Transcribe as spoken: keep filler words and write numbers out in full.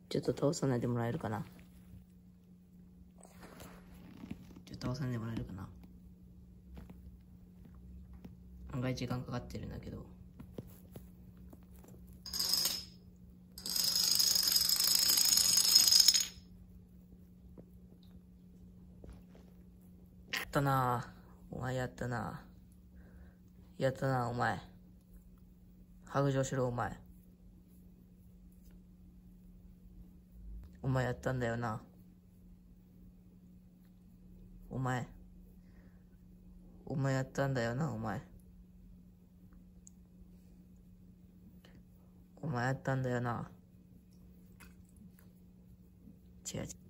ちょっと倒さないでもらえるかな。ちょっと倒さないでもらえるかな。案外時間かかってるんだけど。やったなぁ。お前やったなぁ。やったなぁ、お前。白状しろ、お前。お前やったんだよな。お前。お前やったんだよな、お前。お前やったんだよな。違う違う。